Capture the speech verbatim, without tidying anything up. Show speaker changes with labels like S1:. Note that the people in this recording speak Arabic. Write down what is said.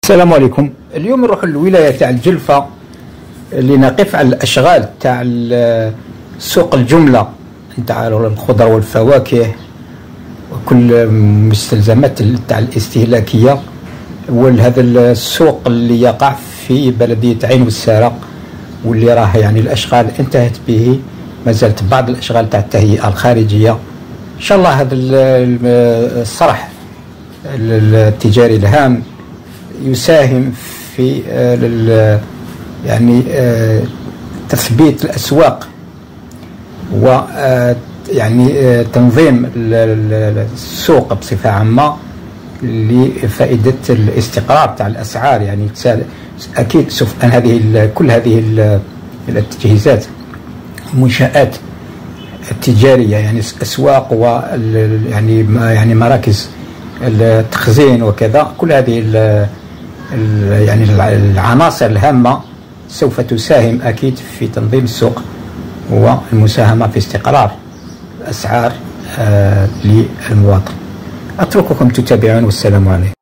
S1: السلام عليكم. اليوم نروح للولايه تاع الجلفه لنقف على الاشغال تاع سوق الجمله نتاع الخضر والفواكه وكل مستلزمات تاع الاستهلاكيه. وهذا السوق اللي يقع في بلديه عين والسارة واللي راه يعني الاشغال انتهت به، ما زالت بعض الاشغال تاع التهيئه الخارجيه. ان شاء الله هذا الصرح التجاري الهام يساهم في يعني تثبيت الأسواق و يعني تنظيم السوق بصفة عامة لفائدة الاستقرار تاع الأسعار. يعني أكيد سوف أن هذه كل هذه التجهيزات منشآت التجارية يعني أسواق و يعني يعني مراكز التخزين وكذا، كل هذه ال يعني العناصر الهامة سوف تساهم أكيد في تنظيم السوق والمساهمة في استقرار الأسعار للمواطن. أترككم تتابعون والسلام عليكم.